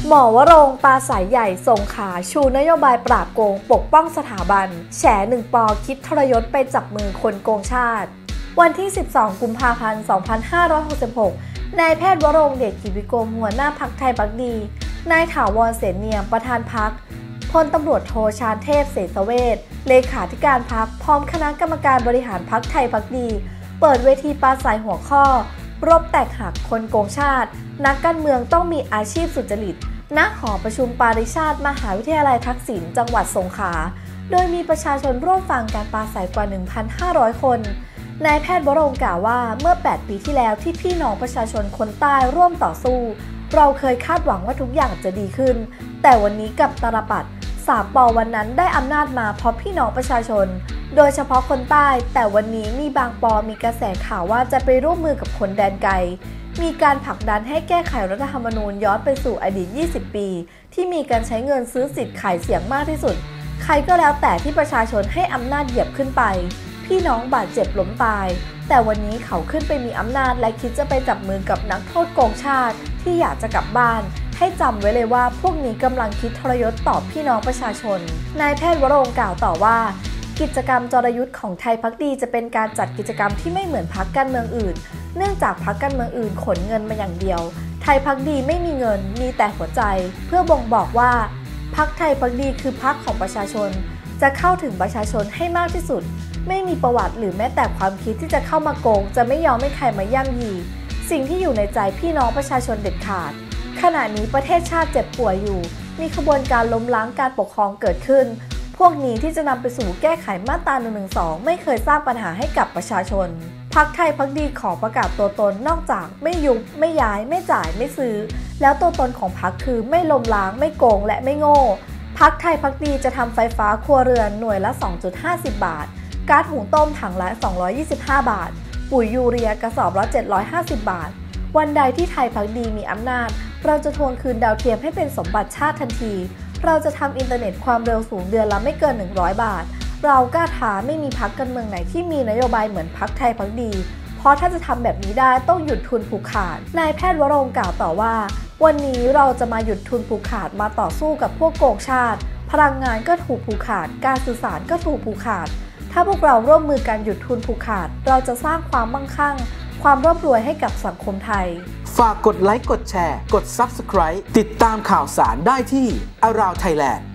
หมอวรงค์ปราศรัยใหญ่สงขลาชูนโยบายปราบโกงปกป้องสถาบันแฉ1 ป.คิดทรยศไปจับมือคนโกงชาติวันที่ 12 กุมภาพันธ์ 2566 นายแพทย์วรงค์เดชกิจวิกรมหัวหน้าพรรคไทยพักดีนายถาวรเสนเนียมประธานพรรคพลตำรวจโทชาญเทพเสษเวชเลขาธิการพรรคพร้อมคณะกรรมการบริหารพรรคไทยพักดีเปิดเวทีปราศรัยหัวข้อรบแตกหักคนโกงชาตินักการเมืองต้องมีอาชีพสุจริตณหอประชุมปาริชาติมหาวิทยาลัยทักษิณจังหวัดสงขลาโดยมีประชาชนร่วมฟังการปราศรัยกว่า 1,500 คนนายแพทย์วรงค์กล่าวว่าเมื่อ 8 ปีที่แล้วที่พี่น้องประชาชนคนใต้ร่วมต่อสู้เราเคยคาดหวังว่าทุกอย่างจะดีขึ้นแต่วันนี้กับตาลปัตร3 ป.วันนั้นได้อำนาจมาเพราะพี่น้องประชาชนโดยเฉพาะคนใต้แต่วันนี้มีบางป.มีกระแสข่าวว่าจะไปร่วมมือกับคนแดนไกลมีการผลักดันให้แก้ไขรัฐธรรมนูญย้อนไปสู่อดีต 20 ปีที่มีการใช้เงินซื้อสิทธิ์ขายเสียงมากที่สุดใครก็แล้วแต่ที่ประชาชนให้อำนาจเหยียบขึ้นไปพี่น้องบาดเจ็บล้มตายแต่วันนี้เขาขึ้นไปมีอำนาจและคิดจะไปจับมือกับนักโทษโกงชาติที่อยากจะกลับบ้านให้จำไว้เลยว่าพวกนี้กำลังคิดทรยศต่อพี่น้องประชาชนนายแพทย์วรงค์กล่าวต่อว่ากิจกรรมจรยุทธ์ของไทยพักดีจะเป็นการจัดกิจกรรมที่ไม่เหมือนพรรคการเมืองอื่นเนื่องจากพรรคการเมืองอื่นขนเงินมาอย่างเดียวไทยพักดีไม่มีเงินมีแต่หัวใจเพื่อบ่งบอกว่าพรรคไทยพักดีคือพรรคของประชาชนจะเข้าถึงประชาชนให้มากที่สุดไม่มีประวัติหรือแม้แต่ความคิดที่จะเข้ามาโกงจะไม่ยอมให้ใครมาย่ำยีสิ่งที่อยู่ในใจพี่น้องประชาชนเด็ดขาดขณะนี้ประเทศชาติเจ็บป่วยอยู่มีขบวนการล้มล้างการปกครองเกิดขึ้นพวกนี้ที่จะนำไปสู่แก้ไขมาตรา 112 ไม่เคยสร้างปัญหาให้กับประชาชนพรรคไทยพักดีขอประกาศตัวตนนอกจากไม่ยุบไม่ย้ายไม่จ่ายไม่ซื้อแล้วตัวตนของพรรคคือไม่ล้มล้างไม่โกงและไม่โง่พรรคไทยพักดีจะทำไฟฟ้าครัวเรือนหน่วยละ 2.50 บาทก๊าซหุงต้มถังละ225 บาทปุ๋ยยูเรียกระสอบละ750 บาทวันใดที่ไทยพักดีมีอำนาจเราจะทวงคืนดาวเทียมให้เป็นสมบัติชาติทันทีเราจะทำอินเทอร์เน็ตความเร็วสูงเดือนละไม่เกิน100 บาทเรากล้าท้าไม่มีพรรคการเมืองไหนที่มีนโยบายเหมือนพรรคไทยพักดีเพราะถ้าจะทำแบบนี้ได้ต้องหยุดทุนผูกขาดนายแพทย์วรงค์กล่าวต่อว่าวันนี้เราจะมาหยุดทุนผูกขาดมาต่อสู้กับพวกโกงชาติพลังงานก็ถูกผูกขาดการสื่อสารก็ถูกผูกขาดถ้าพวกเราร่วมมือกันหยุดทุนผูกขาดเราจะสร้างความมั่งคั่งความร่ำรวยให้กับสังคมไทยฝากกดไลค์กดแชร์กด Subscribe ติดตามข่าวสารได้ที่ Around Thailand